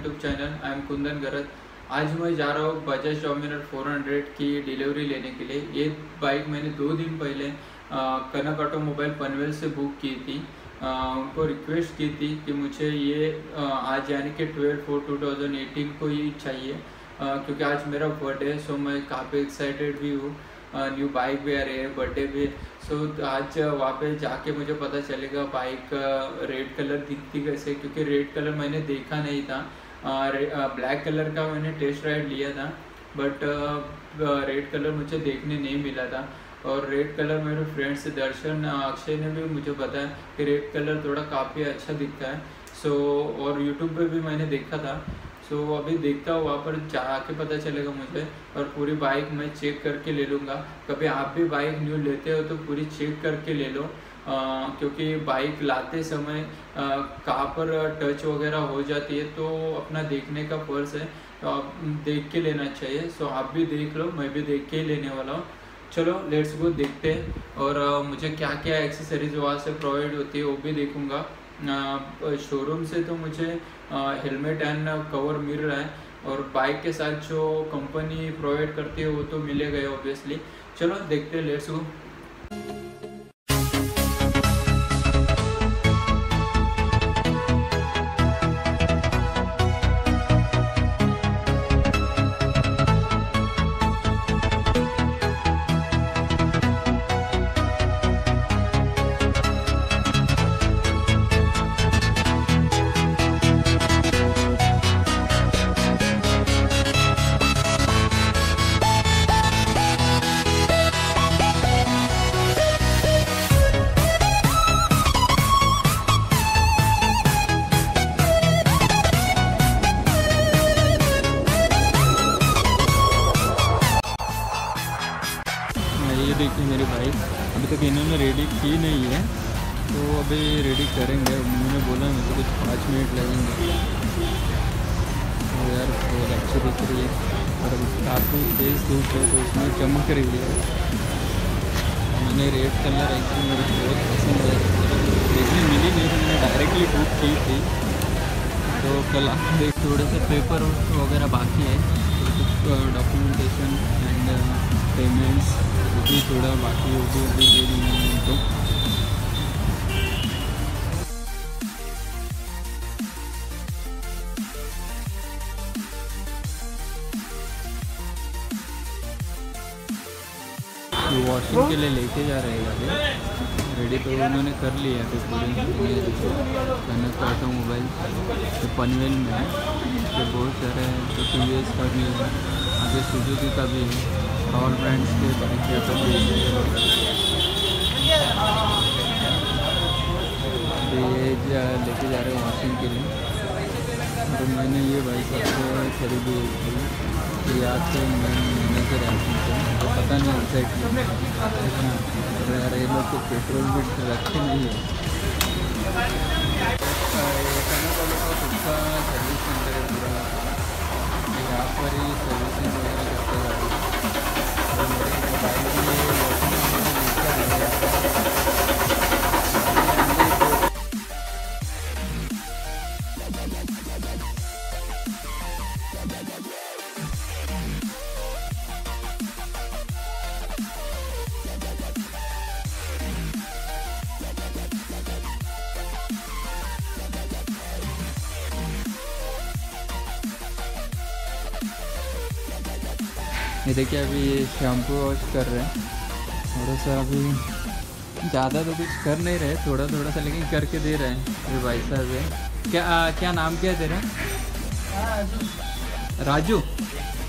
YouTube channel. I am Kundan Garat. आज मैं जा रहा हूँ बजाज डोमिनर 400 की डिलीवरी लेने के लिए। ये बाइक मैंने 2 दिन पहले कनक ऑटोमोबाइल पनवेल से बुक की थी। उनको रिक्वेस्ट की थी कि मुझे ये आज यानी कि 12/4/2018 को ही चाहिए, क्योंकि आज मेरा बर्थडे है। सो मैं काफ़ी एक्साइटेड भी हूँ। न्यू बाइक भी आ रही है, बर्थडे भी। सो आज वहाँ पे जाके मुझे पता चलेगा बाइक रेड कलर दिखती कैसे, क्योंकि रेड कलर मैंने देखा नहीं था। ब्लैक कलर का मैंने टेस्ट राइड लिया था, बट रेड कलर मुझे देखने नहीं मिला था। और रेड कलर मेरे फ्रेंड्स दर्शन अक्षय ने भी मुझे बताया कि रेड कलर थोड़ा काफ़ी अच्छा दिखता है। सो और यूट्यूब पे भी मैंने देखा था। सो अभी देखता हूँ, वहाँ पर जाके पता चलेगा मुझे। और पूरी बाइक मैं चेक करके ले लूँगा। कभी आप भी बाइक न्यू लेते हो तो पूरी चेक करके ले लो, क्योंकि बाइक लाते समय कहाँ पर टच वगैरह हो जाती है तो अपना देखने का फर्ज है, तो आप देख के लेना चाहिए। सो आप भी देख लो, मैं भी देख के ही लेने वाला हूँ। चलो लेट्स गो, देखते हैं। और मुझे क्या क्या एक्सेसरीज वहाँ से प्रोवाइड होती है वो भी देखूँगा। शोरूम से तो मुझे हेलमेट एंड कवर मिल रहा है, और बाइक के साथ जो कंपनी प्रोवाइड करती है वो तो मिलेगा ऑब्वियसली। चलो देखते हैं, लेट्स गो। ये देखिए मेरी बाइक अभी तक इन्होंने रेडी की नहीं है, तो अभी रेडी करेंगे। उन्होंने बोला मेरे को कुछ 5 मिनट लगेंगे। तो यार बहुत अच्छी दिख रही है, और काफ़ी तेज़ धूप है तो उसमें चमक रही है। मैंने रेड कलर एक्चुअली मेरे को बहुत पसंद है, देखने मिली नहीं थी, मैंने डायरेक्टली बुक की थी। तो कल आप देख, थोड़े से पेपर वगैरह बाकी है, डॉक्यूमेंटेशन एंड पेमेंट्स भी थोड़ा बाकी होगी, अभी दे देंगे उनको। वॉशिंग के लिए लेके जा रहे हैं गाड़ी। रेडी तो उन्होंने कर लिया है पूरी। कनक ऑटोमोबाइल तो पनवेल में है, तो बहुत सारे तो TVS का भी है, आगे सुजुकी का भी है, ऑल ब्रांड्स के बाइक का भी ये लेके जा रहे हैं वॉशिंग के लिए। और मैंने ये बाइक सबसे खरीदी थी याद से महीने से रैंकिंग से, तो पता नहीं एग्जैक्टली। यार ये लोग तो पेट्रोल भी रखते नहीं है। खुद का सर्विस सेंटर है पूरा, यहाँ पर ही सर्विसिंग वगैरह करते गाड़ी। ये देखिए अभी ये शैम्पू वॉश कर रहे हैं, थोड़ा सा अभी ज़्यादा तो कुछ कर नहीं रहे, थोड़ा थोड़ा सा लेकिन करके दे रहे हैं। ये भाई साहब है, क्या नाम क्या है तेरा? राजू।